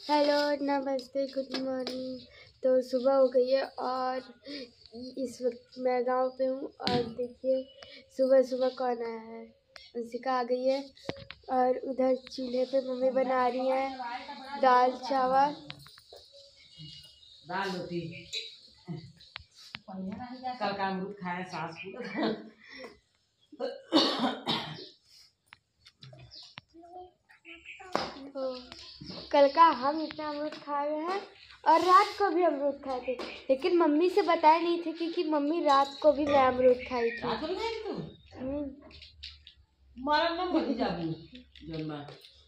Hello, नमस्ते, good morning. तो सुबह हो गई है और इस वक्त मैं गांव पे हूँ और देखिए सुबह सुबह कौन आया है। अंशिका आ गई है और उधर चूल्हे पे मम्मी बना रही है दाल चावल दाल रोटी। कल का अमरूद खाया सास पूरा। तो कल का हम इतना अमरूद खाए हैं और रात को भी अमरूद खाए थे, लेकिन मम्मी से बताए नहीं थे कि मम्मी रात को भी मैं अमरूद खाई थी। रात को भी खाई तू? मारा ना मत जाबू जन्मा।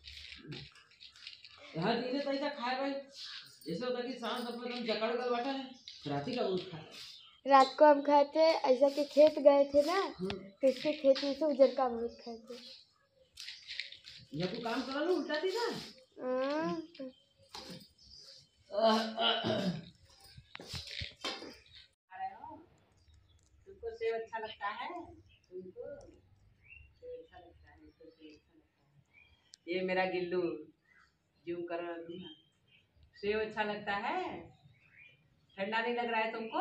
यहाँ धीरे तो ऐसा खाए भाई, जैसे होता कि सांस अपने तुम जकड़ कर बैठा है, राती का अमरूद खाए। रात को हम खाए थे, ऐसा के खेत गए थे ना, तो इसके खेत में से उजर का अमरूद खाए थे। या तू काम करा लो उल्टा थी ना। तुमको सेब अच्छा लगता है? तुमको सेब अच्छा लगता है? तो सेब अच्छा लगता है। ये मेरा गिल्लू जूम कर दूंगा। सेब अच्छा लगता है? ठंडा नहीं लग रहा है तुमको?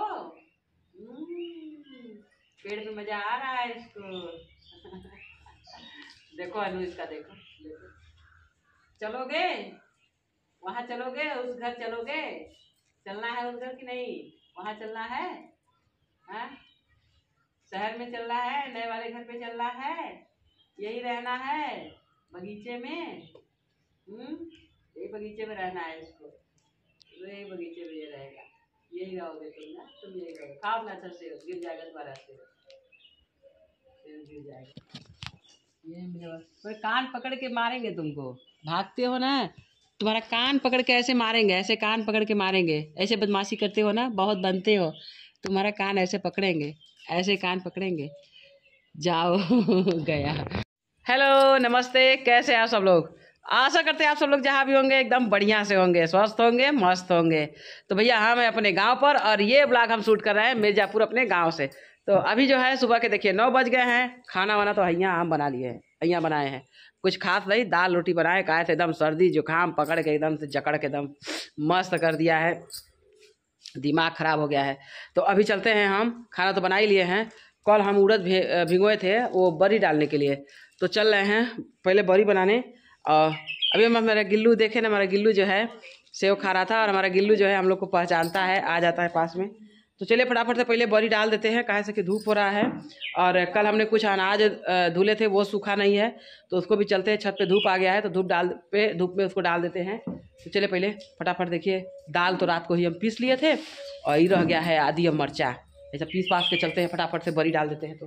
पेड़ पे मजा आ रहा है इसको। देखो अनु इसका देखो, देखो। चलोगे वहाँ? चलोगे उस घर? चलोगे? चलना है उस घर की नहीं? वहाँ चलना है? हाँ, शहर में चलना है, नए वाले घर पे चलना है, यही रहना है बगीचे में। यही बगीचे में रहना है इसको, यही बगीचे में ये रहेगा, यही रहोगे तुम ना, तुम यही रहोगे। खाओ ना, अच्छा से गिर जाएगा तुम्हारा सेब, गिर जाएगा। ये मेरे बस कान पकड़ के मारेंगे तुमको, भागते हो ना, तुम्हारा कान पकड़ के ऐसे मारेंगे, ऐसे कान पकड़ के मारेंगे। ऐसे बदमाशी करते हो ना, बहुत बनते हो, तुम्हारा कान ऐसे पकड़ेंगे, ऐसे कान पकड़ेंगे। जाओ। गया। हेलो, नमस्ते, कैसे हैं आप सब लोग? आशा करते हैं आप सब लोग जहाँ भी होंगे एकदम बढ़िया से होंगे, स्वस्थ होंगे, मस्त होंगे। तो भैया हम हैं अपने गांव पर और ये ब्लॉग हम शूट कर रहे हैं मिर्जापुर अपने गांव से। तो अभी जो है सुबह के देखिए 9 बज गए हैं। खाना वाना तो यहाँ हम बना लिए हैं, यहाँ बनाए हैं, कुछ खास नहीं, दाल रोटी बनाए, खाए थे। एकदम सर्दी जुकाम पकड़ के एकदम से जकड़ के एकदम मस्त कर दिया है, दिमाग खराब हो गया है। तो अभी चलते हैं, हम खाना तो बना ही लिए हैं। कल हम उड़द भिगोए थे वो बड़ी डालने के लिए, तो चल रहे हैं पहले बड़ी बनाने। और अभी हमारा गिल्लू देखे ना, हमारा गिल्लू जो है सेव खा रहा था और हमारा गिल्लू जो है हम लोग को पहचानता है, आ जाता है पास में। तो चलिए फटाफट से पहले बड़ी डाल देते हैं, काहे से कि धूप हो रहा है। और कल हमने कुछ अनाज धुले थे, वो सूखा नहीं है, तो उसको भी चलते हैं, छत पे धूप आ गया है तो धूप में उसको डाल देते हैं। तो चलिए पहले फटाफट देखिए, दाल तो रात को ही हम पीस लिए थे और ये रह गया है आदि अब मिर्चा, ऐसा पीस पास के चलते हैं, फटाफट से बड़ी डाल देते हैं।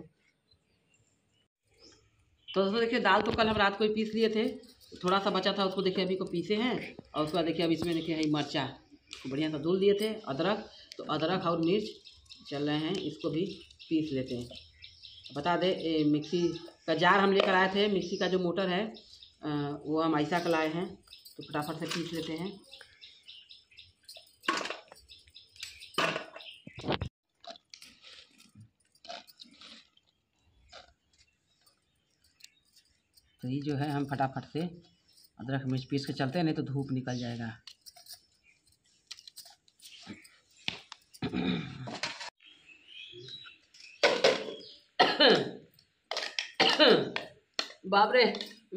तो दोस्तों देखिए, दाल तो कल हम रात को ही पीस लिए थे, थोड़ा सा बचा था उसको देखिए अभी को पीसे हैं। और उसके बाद देखिए अब इसमें देखिए है मिर्चा को बढ़िया सा धुल दिए थे, अदरक, तो अदरक और मिर्च चल रहे हैं, इसको भी पीस लेते हैं। बता दें मिक्सी का जार हम लेकर आए थे, मिक्सी का जो मोटर है वो हम ऐसा का लाए हैं, तो फटाफट से पीस लेते हैं। तो ये जो है हम फटाफट से अदरक मिर्च पीस के चलते हैं, नहीं तो धूप निकल जाएगा। बाप रे,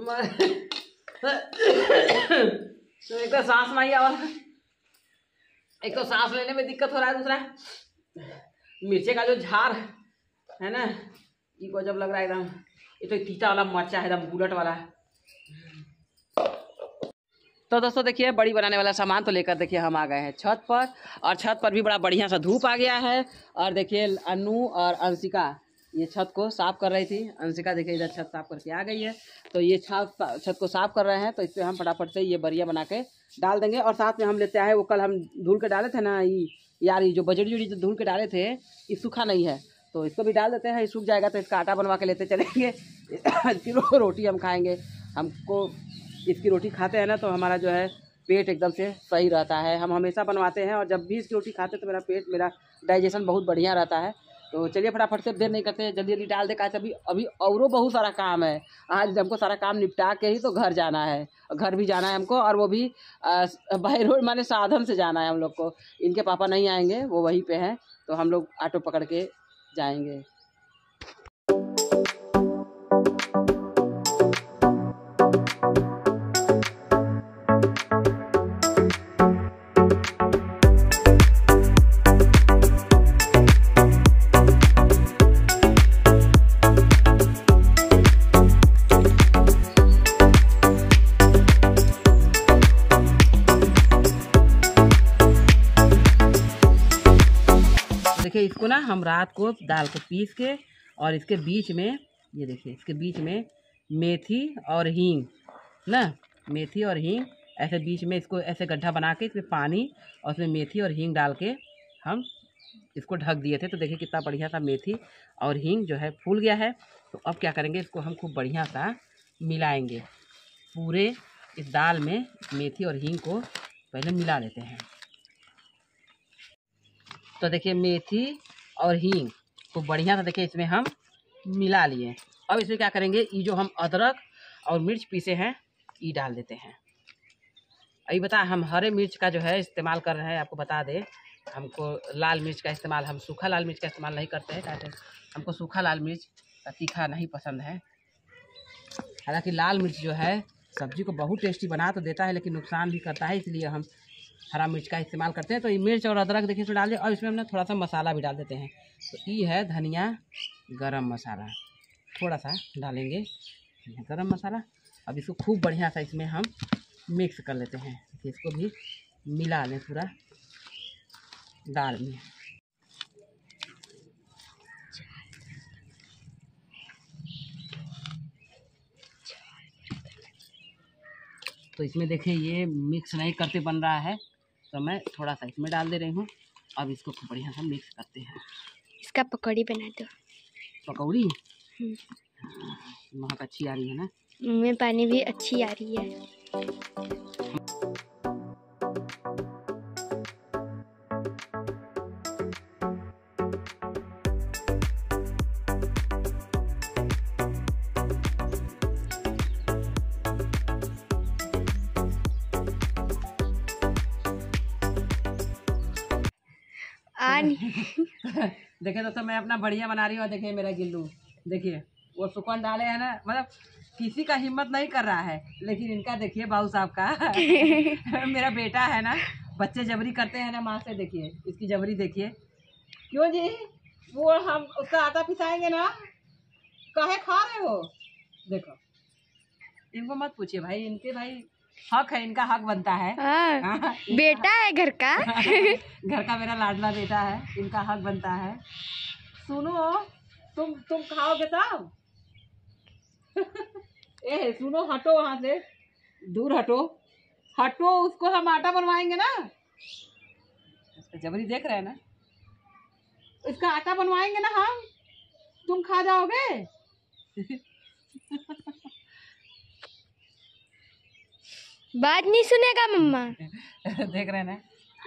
तो एक तो सांस नहीं आ रहा, एक तो सांस लेने में दिक्कत हो रहा है, दूसरा मिर्चे का जो झार है ना, ये को जब लग रहा है एकदम, ये तो तीता वाला मिर्चा है, एकदम बुलेट वाला है। तो दोस्तों देखिए, बड़ी बनाने वाला सामान तो लेकर देखिए हम आ गए हैं छत पर, और छत पर भी बड़ा बढ़िया सा धूप आ गया है। और देखिए अनु और अंशिका ये छत को साफ कर रही थी, अंशिका देखिए इधर छत साफ करके आ गई है। तो ये छत को साफ कर रहे हैं, तो इस पर हम फटाफट से ये बरिया बना के डाल देंगे। और साथ में हम लेते आए, वो कल हम धुल के डाले थे ना, ये यार ये जो बजड़ी जो धुल के डाले थे ये सूखा नहीं है, तो इसको भी डाल देते हैं, ये सूख जाएगा तो इसका आटा बनवा के लेते चलेंगे। इसकी रोटी हम खाएंगे, हमको इसकी रोटी खाते हैं ना तो हमारा जो है पेट एकदम से सही रहता है। हम हमेशा बनवाते हैं और जब भी इसकी रोटी खाते हैं तो मेरा पेट, मेरा डाइजेशन बहुत बढ़िया रहता है। तो चलिए फटाफट से देर नहीं करते, जल्दी जल्दी डाल दे का अभी अभी और बहुत सारा काम है। आज हमको सारा काम निपटा के ही तो घर जाना है, घर भी जाना है हमको, और वो भी बाई रोड माने साधन से जाना है हम लोग को। इनके पापा नहीं आएंगे, वो वहीं पे हैं, तो हम लोग ऑटो पकड़ के जाएंगे। देखिए इसको ना हम रात को दाल को पीस के, और इसके बीच में ये देखिए इसके बीच में मेथी और हींग ना, मेथी और हींग ऐसे बीच में इसको ऐसे गड्ढा बना के इसमें पानी और इसमें मेथी और हींग डाल के हम इसको ढक दिए थे। तो देखिए कितना बढ़िया सा मेथी और हींग जो है फूल गया है। तो अब क्या करेंगे, इसको हम खूब बढ़िया सा मिलाएंगे। पूरे इस दाल में मेथी और हींग को पहले मिला लेते हैं। तो देखिए मेथी और हींग को बढ़िया सा देखिए इसमें हम मिला लिए। अब इसमें क्या करेंगे, ये जो हम अदरक और मिर्च पीसे हैं ये डाल देते हैं। अभी बता हम हरे मिर्च का जो है इस्तेमाल कर रहे हैं, आपको बता दे। हमको लाल मिर्च का इस्तेमाल, हम सूखा लाल मिर्च का इस्तेमाल नहीं करते हैं, ताकि हमको सूखा लाल मिर्च का तीखा नहीं पसंद है। हालांकि लाल मिर्च जो है सब्जी को बहुत टेस्टी बना तो देता है, लेकिन नुकसान भी करता है, इसलिए हम हरा मिर्च का इस्तेमाल करते हैं। तो ये मिर्च और अदरक देखिए इसमें डाल दिया। और इसमें हमने थोड़ा सा मसाला भी डाल देते हैं। तो ये है धनिया गरम मसाला, थोड़ा सा डालेंगे गरम मसाला। अब इसको खूब बढ़िया सा इसमें हम मिक्स कर लेते हैं। इसको भी मिला लें पूरा दाल में। तो इसमें देखिए ये मिक्स नहीं करते बन रहा है, तो मैं थोड़ा सा इसमें डाल दे रही हूँ। अब इसको खूब बढ़िया सा मिक्स करते हैं। इसका पकौड़ी बना दो। पकौड़ी महक अच्छी आ रही है ना, मुँह में पानी भी अच्छी आ रही है। देखिए दोस्तों मैं अपना बढ़िया बना रही हूँ। देखिए मेरा गिल्लू, देखिए वो सुकन डाले है ना, मतलब किसी का हिम्मत नहीं कर रहा है, लेकिन इनका देखिए बाबू साहब का मेरा बेटा है ना, बच्चे जबरी करते हैं ना माँ से। देखिए इसकी जबरी देखिए। क्यों जी, वो हम उसका आटा पिसाएंगे ना, काहे खा रहे हो? देखो इनको मत पूछिए भाई, इनके भाई हक है, इनका हक बनता है। हाँ, बेटा है घर का घर का मेरा लाडला बेटा है, इनका हक बनता है। सुनो तुम खाओगे सब? ए सुनो, हटो वहां से, दूर हटो हटो, उसको हम आटा बनवाएंगे ना। जबरी देख रहे हैं ना, इसका आटा बनवाएंगे ना हम, तुम खा जाओगे। बात नहीं सुनेगा मम्मा। देख रहे हैं ना।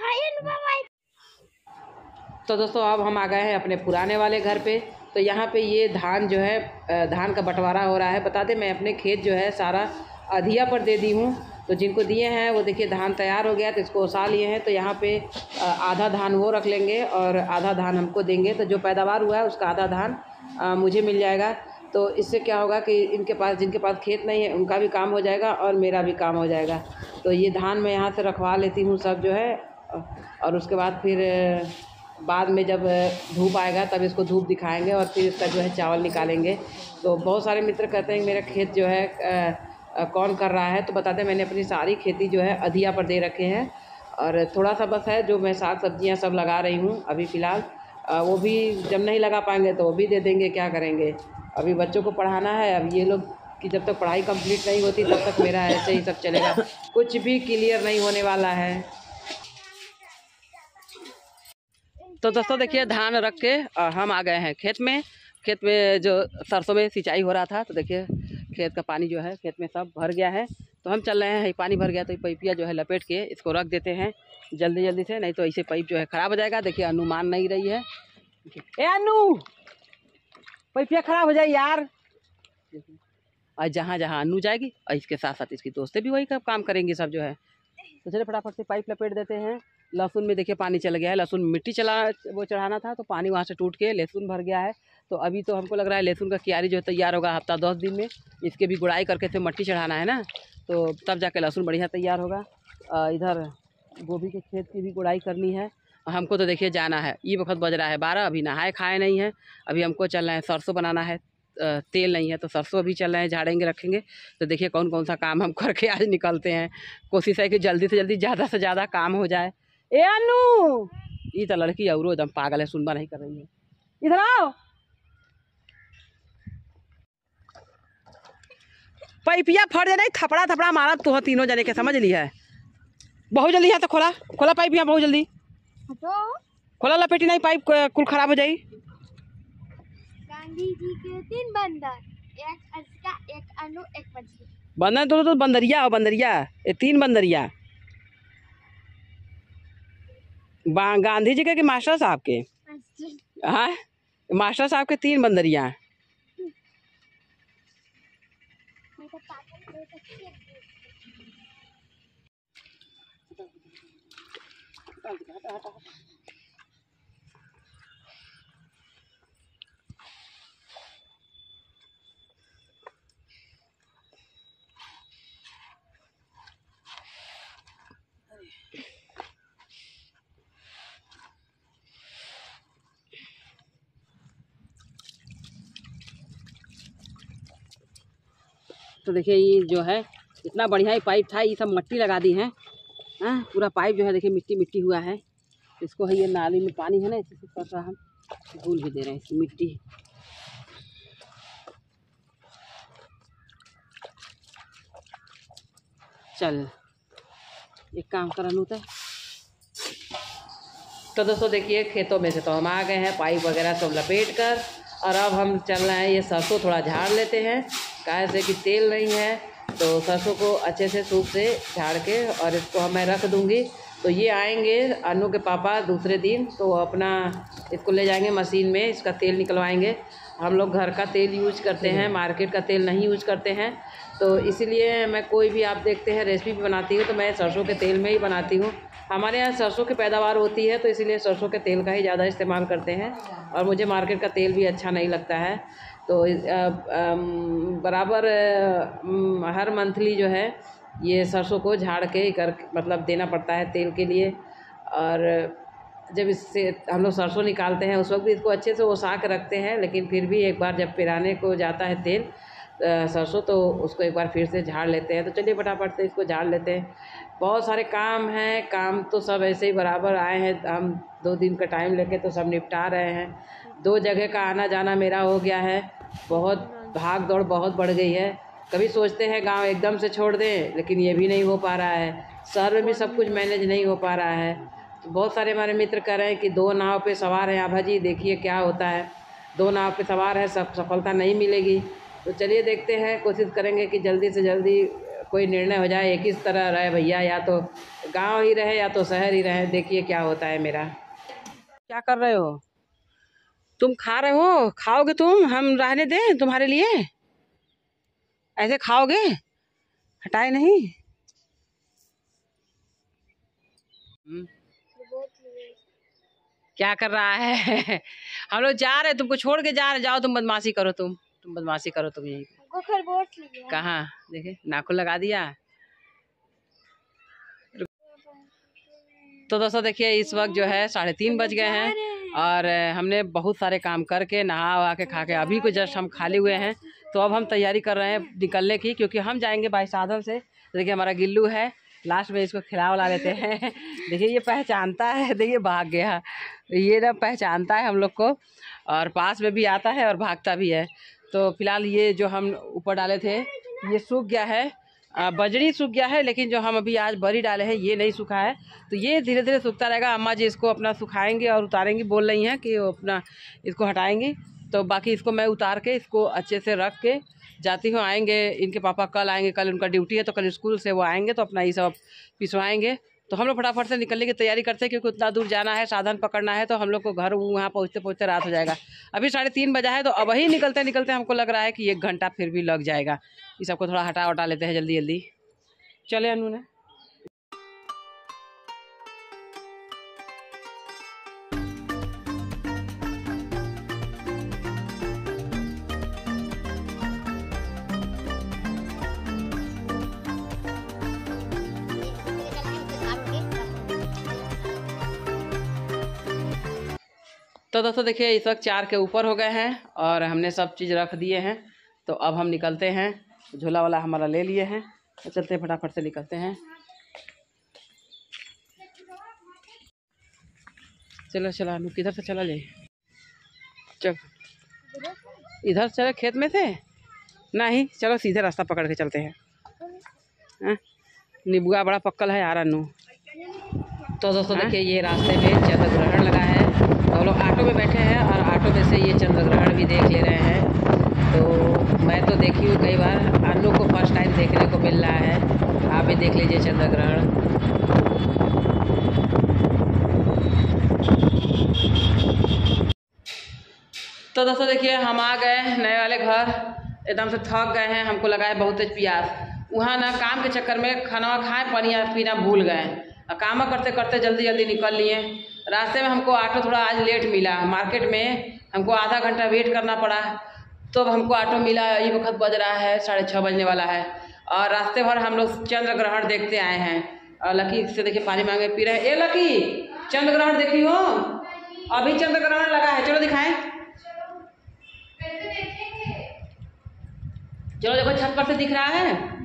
तो दोस्तों अब हम आ गए हैं अपने पुराने वाले घर पे। तो यहाँ पे ये धान जो है, धान का बंटवारा हो रहा है। बता दें मैं अपने खेत जो है सारा अधिया पर दे दी हूँ। तो जिनको दिए हैं वो देखिए धान तैयार हो गया, तो इसको ओसा लिए हैं। तो यहाँ पे आधा धान वो रख लेंगे और आधा धान हमको देंगे। तो जो पैदावार हुआ है उसका आधा धान मुझे मिल जाएगा। तो इससे क्या होगा कि इनके पास, जिनके पास खेत नहीं है उनका भी काम हो जाएगा और मेरा भी काम हो जाएगा। तो ये धान मैं यहाँ से रखवा लेती हूँ सब जो है, और उसके बाद फिर बाद में जब धूप आएगा तब इसको धूप दिखाएंगे और फिर इसका जो है चावल निकालेंगे। तो बहुत सारे मित्र कहते हैं मेरा खेत जो है कौन कर रहा है, तो बता दें मैंने अपनी सारी खेती जो है अधिया पर दे रखे हैं। और थोड़ा सा बस है जो मैं साग सब्जियाँ सब लगा रही हूँ अभी फ़िलहाल। वो भी जब नहीं लगा पाएंगे तो वो भी दे देंगे, क्या करेंगे। अभी बच्चों को पढ़ाना है, अब ये लोग की जब तक पढ़ाई कंप्लीट नहीं होती तब तक मेरा ऐसे ही सब चलेगा, कुछ भी क्लियर नहीं होने वाला है। तो दोस्तों देखिए धान रख के हम आ गए हैं खेत में। खेत में जो सरसों में सिंचाई हो रहा था, तो देखिए खेत का पानी जो है खेत में सब भर गया है। तो हम चल रहे हैं, पानी भर गया तो पाइपिया जो है लपेट के इसको रख देते हैं जल्दी जल्दी से, नहीं तो ऐसे पाइप जो है ख़राब हो जाएगा। देखिए अनुमान नहीं रही है, ए अनु पैपिया खराब हो जाए यार। और जहाँ जहाँ अनु जाएगी और इसके साथ साथ इसकी दोस्तें भी वही काम करेंगी सब जो है। तो चलिए फटाफट से पाइप लपेट देते हैं। लहसुन में देखिए पानी चल गया है, लहसुन मिट्टी चढ़ाना था तो पानी वहाँ से टूट के लहसुन भर गया है। तो अभी तो हमको लग रहा है लहसुन का क्यारी जो है तैयार होगा हफ्ता 10 दिन में। इसके भी गुड़ाई करके इसे मिट्टी चढ़ाना है ना, तो तब जाके लहसुन बढ़िया तैयार होगा। इधर गोभी के खेत की भी गुड़ाई करनी है। हमको तो देखिए जाना है, ये वक्त बज रहा है 12, अभी नहाए खाए नहीं है। अभी हमको चलना है, सरसों बनाना है, तेल नहीं है तो सरसों अभी चल रहे हैं, झाड़ेंगे रखेंगे। तो देखिए कौन कौन सा काम हम करके आज निकलते हैं। कोशिश है कि जल्दी से जल्दी ज़्यादा से ज़्यादा काम हो जाए। ए अनु ये तो लड़की औरो एकदम पागल है, सुनवा नहीं कर रही है। इधर आओ, पैपिया फट जाए, थपड़ा थपड़ा मारा तो तीनों जने के, समझ ली है। बहुत जल्दी है तो खोला खोला पाइप, यहाँ बहुत जल्दी खोला, लपेटी नहीं पाइप कुल खराब हो जाई। गांधी जी के 3 बंदर, एक अर्शिका, एक अनु, एक मछली। बंदर तो बंदरिया हो, बंदरिया, ये 3 बंदरिया। गांधी जी के मास्टर साहब के, हाँ मास्टर साहब के 3 बंदरिया। तो देखिए ये जो है इतना बढ़िया ही पाइप था, ये सब मिट्टी लगा दी है। हाँ पूरा पाइप जो है देखिए मिट्टी मिट्टी हुआ है। इसको है ये नाली में पानी है ना, इसी से थोड़ा सा हम धूल भी दे रहे हैं इसकी मिट्टी। चल एक काम करन होता है। तो दोस्तों देखिए खेतों में से तो हम आ गए हैं, पाइप वगैरह सब लपेट कर, और अब हम चल रहे हैं ये सरसों थोड़ा झाड़ लेते हैं। काहे से कि तेल नहीं है तो सरसों को अच्छे से सूप से झाड़ के और इसको मैं रख दूंगी। तो ये आएंगे अनु के पापा दूसरे दिन, तो अपना इसको ले जाएंगे मशीन में, इसका तेल निकलवाएंगे। हम लोग घर का तेल यूज करते हैं, मार्केट का तेल नहीं यूज करते हैं। तो इसीलिए मैं कोई भी आप देखते हैं रेसिपी भी बनाती हूँ तो मैं सरसों के तेल में ही बनाती हूँ। हमारे यहाँ सरसों की पैदावार होती है तो इसीलिए सरसों के तेल का ही ज़्यादा इस्तेमाल करते हैं, और मुझे मार्केट का तेल भी अच्छा नहीं लगता है। तो बराबर हर मंथली जो है ये सरसों को झाड़ के कर मतलब देना पड़ता है तेल के लिए। और जब इससे हम लोग सरसों निकालते हैं उस वक्त भी इसको अच्छे से ओसा के रखते हैं, लेकिन फिर भी एक बार जब पिराने को जाता है तेल सरसों तो उसको एक बार फिर से झाड़ लेते हैं। तो चलिए फटाफट से इसको झाड़ लेते हैं। बहुत सारे काम हैं, काम तो सब ऐसे ही बराबर आए हैं, हम 2 दिन का टाइम लेके तो सब निपटा रहे हैं। 2 जगह का आना जाना मेरा हो गया है, बहुत भाग दौड़ बहुत बढ़ गई है। कभी सोचते हैं गांव एकदम से छोड़ दें, लेकिन ये भी नहीं हो पा रहा है। शहर में भी सब कुछ मैनेज नहीं हो पा रहा है। तो बहुत सारे हमारे मित्र कह रहे हैं कि 2 नाव पे सवार हैं आभा जी, देखिए क्या होता है। 2 नाव पे सवार है, सब सफलता नहीं मिलेगी। तो चलिए देखते हैं, कोशिश करेंगे कि जल्दी से जल्दी कोई निर्णय हो जाए, एक ही तरह रहे भैया, या तो गांव ही रहे या तो शहर ही रहे। देखिए क्या होता है मेरा। क्या कर रहे हो तुम? खा रहे हो? खाओगे तुम? हम रहने दें तुम्हारे लिए? ऐसे खाओगे? हटाए नहीं। क्या कर रहा है? हम लोग जा रहे, तुमको छोड़ के जा रहे। जाओ तुम बदमाशी करो, तुम बदमाशी करो। तुम यही कहाँ देखे नाखून लगा दिया। तो दोस्तों देखिए इस वक्त जो है 3:30 बज गए हैं और हमने बहुत सारे काम करके नहा वहा के खा के अभी को जस्ट हम खाली हुए हैं। तो अब हम तैयारी कर रहे हैं निकलने की, क्योंकि हम जाएंगे बाई साधन से। देखिए हमारा गिल्लू है, लास्ट में इसको खिला लेते हैं। देखिए ये पहचानता है, देखिए भाग गया। ये ना पहचानता है हम लोग को और पास में भी आता है और भागता भी है। तो फिलहाल ये जो हम ऊपर डाले थे ये सूख गया है, बजड़ी सूख गया है, लेकिन जो हम अभी आज बरी डाले हैं ये नहीं सूखा है। तो ये धीरे धीरे सूखता रहेगा। अम्मा जी इसको अपना सुखाएंगे और उतारेंगे, बोल रही हैं कि वो अपना इसको हटाएंगी। तो बाकी इसको मैं उतार के इसको अच्छे से रख के जाती हूँ। आएंगे इनके पापा कल आएंगे, कल उनका ड्यूटी है तो कल स्कूल से वो आएंगे तो अपना ये सब पिसवाएंगे। तो हम लोग फटाफट से निकलने की तैयारी करते हैं, क्योंकि उतना दूर जाना है, साधन पकड़ना है, तो हम लोग को घर वहाँ पहुँचते पहुँचते रात हो जाएगा। अभी 3:30 बजा है, तो अब ही निकलते निकलते हमको लग रहा है कि 1 घंटा फिर भी लग जाएगा। इस सबको थोड़ा हटा उटा लेते हैं जल्दी जल्दी। चले अनु ने। तो दोस्तों देखिए, इस वक्त 4 के ऊपर हो गए हैं और हमने सब चीज़ रख दिए हैं। तो अब हम निकलते हैं, झोला वाला हमारा ले लिए हैं, तो चलते हैं फटाफट से निकलते हैं। चलो चला अनु, किधर से चला ले? चल इधर चले, खेत में से नहीं, चलो सीधे रास्ता पकड़ के चलते हैं। नीबुआ बड़ा पक्कल है यार अनु। तो दोस्तों देखिए, ये रास्ते में चंद्र ग्रहण लगा है, तो हम लोग ऑटो में बैठे हैं और ऑटो में से ये चंद्र ग्रहण भी देख ले रहे हैं। तो मैं तो देखी हूँ कई बार, अनु को फर्स्ट टाइम देखने को मिल रहा है। आप भी देख लीजिए चंद्र ग्रहण। तो दोस्तों देखिए, हम आ गए नए वाले घर, एकदम से थक गए हैं, हमको लगा है बहुत तेज प्यास। वहाँ ना काम के चक्कर में खाना खाए, पानी पीना भूल गए और काम करते करते जल्दी जल्दी निकल लिए। रास्ते में हमको ऑटो थोड़ा आज लेट मिला, मार्केट में हमको आधा घंटा वेट करना पड़ा, तो हमको ऑटो मिला। ये वक्त बज रहा है 6:30 बजने वाला है और रास्ते भर हम लोग चंद्र ग्रहण देखते आए हैं। और लकी से देखिए पानी मांगे पी रहे हैं। ए लकी, चंद्र ग्रहण देखी हो? अभी चंद्र ग्रहण लगा है, चलो दिखाएं। चलो देखो, छत पर से दिख रहा है।